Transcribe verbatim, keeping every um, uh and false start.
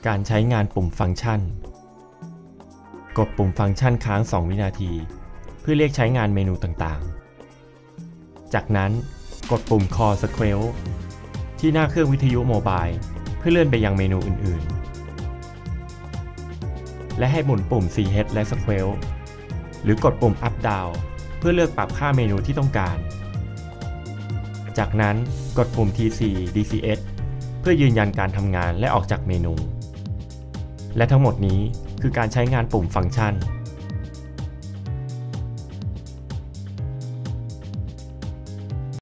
การใช้งานปุ่มฟังก์ชันกดปุ่มฟังก์ชันค้างสองวินาทีเพื่อเรียกใช้งานเมนูต่างๆจากนั้นกดปุ่ม Call Scroll ที่หน้าเครื่องวิทยุโมบายเพื่อเลื่อนไปยังเมนูอื่นๆและให้หมุนปุ่ม ซี เอช และ Scroll หรือกดปุ่ม Up Down เพื่อเลือกปรับค่าเมนูที่ต้องการจากนั้นกดปุ่ม ที ซี ดี ซี เอส เพื่อยืนยันการทำงานและออกจากเมนูและทั้งหมดนี้คือการใช้งานปุ่มฟังก์ชัน